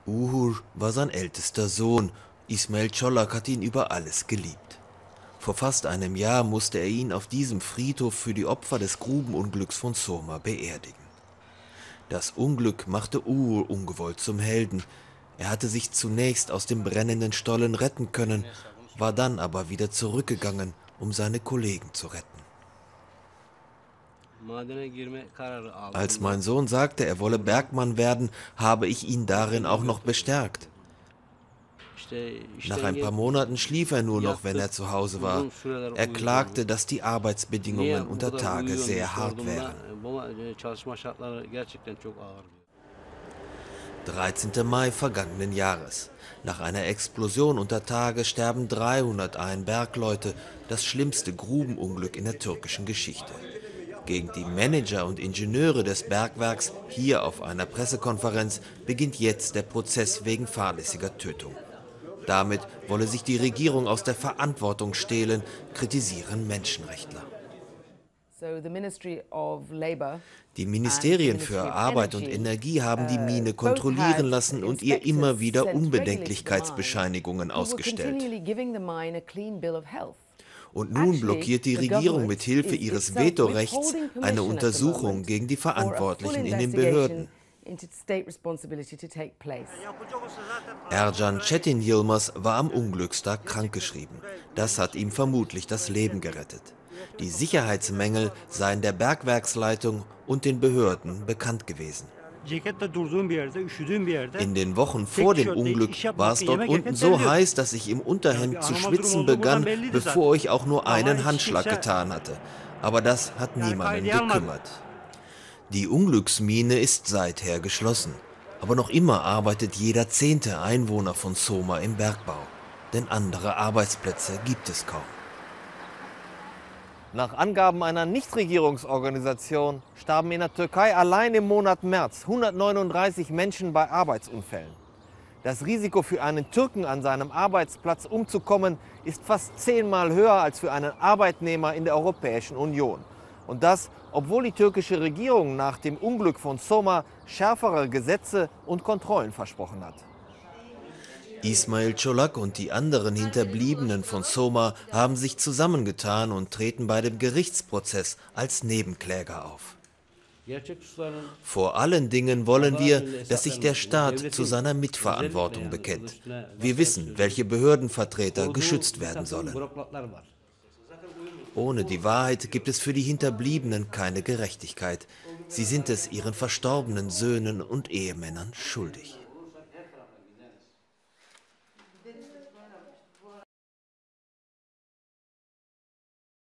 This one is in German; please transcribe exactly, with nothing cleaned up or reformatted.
Uhur war sein ältester Sohn. Ismail Colak hat ihn über alles geliebt. Vor fast einem Jahr musste er ihn auf diesem Friedhof für die Opfer des Grubenunglücks von Soma beerdigen. Das Unglück machte Uhur ungewollt zum Helden. Er hatte sich zunächst aus dem brennenden Stollen retten können, war dann aber wieder zurückgegangen, um seine Kollegen zu retten. Als mein Sohn sagte, er wolle Bergmann werden, habe ich ihn darin auch noch bestärkt. Nach ein paar Monaten schlief er nur noch, wenn er zu Hause war. Er klagte, dass die Arbeitsbedingungen unter Tage sehr hart wären. dreizehnter Mai vergangenen Jahres. Nach einer Explosion unter Tage sterben dreihunderteins Bergleute, das schlimmste Grubenunglück in der türkischen Geschichte. Gegen die Manager und Ingenieure des Bergwerks, hier auf einer Pressekonferenz, beginnt jetzt der Prozess wegen fahrlässiger Tötung. Damit wolle sich die Regierung aus der Verantwortung stehlen, kritisieren Menschenrechtler. Die Ministerien für Arbeit und Energie haben die Mine kontrollieren lassen und ihr immer wieder Unbedenklichkeitsbescheinigungen ausgestellt. Und nun blockiert die Regierung mit Hilfe ihres Vetorechts eine Untersuchung gegen die Verantwortlichen in den Behörden. Ercan Çetin Yılmaz war am Unglückstag krankgeschrieben. Das hat ihm vermutlich das Leben gerettet. Die Sicherheitsmängel seien der Bergwerksleitung und den Behörden bekannt gewesen. In den Wochen vor dem Unglück war es dort unten so heiß, dass ich im Unterhemd zu schwitzen begann, bevor ich auch nur einen Handschlag getan hatte. Aber das hat niemanden gekümmert. Die Unglücksmine ist seither geschlossen. Aber noch immer arbeitet jeder zehnte Einwohner von Soma im Bergbau. Denn andere Arbeitsplätze gibt es kaum. Nach Angaben einer Nichtregierungsorganisation starben in der Türkei allein im Monat März hundertneununddreißig Menschen bei Arbeitsunfällen. Das Risiko für einen Türken an seinem Arbeitsplatz umzukommen ist fast zehnmal höher als für einen Arbeitnehmer in der Europäischen Union. Und das, obwohl die türkische Regierung nach dem Unglück von Soma schärfere Gesetze und Kontrollen versprochen hat. Ismail Colak und die anderen Hinterbliebenen von Soma haben sich zusammengetan und treten bei dem Gerichtsprozess als Nebenkläger auf. Vor allen Dingen wollen wir, dass sich der Staat zu seiner Mitverantwortung bekennt. Wir wissen, welche Behördenvertreter geschützt werden sollen. Ohne die Wahrheit gibt es für die Hinterbliebenen keine Gerechtigkeit. Sie sind es ihren verstorbenen Söhnen und Ehemännern schuldig.